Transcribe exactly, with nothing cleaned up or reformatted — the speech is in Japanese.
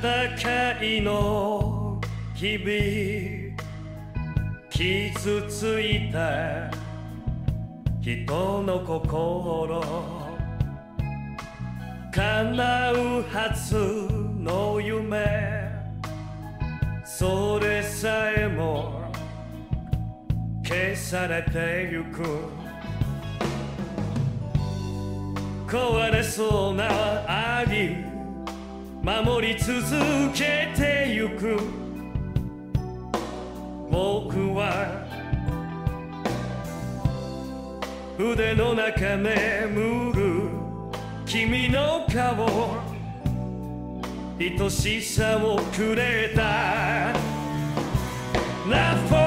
戦いの日々傷ついた人の心叶うはずの夢それさえも消されてゆく壊れそうな愛守り続けてゆく僕は腕の中眠る君の顔愛しさをくれた Love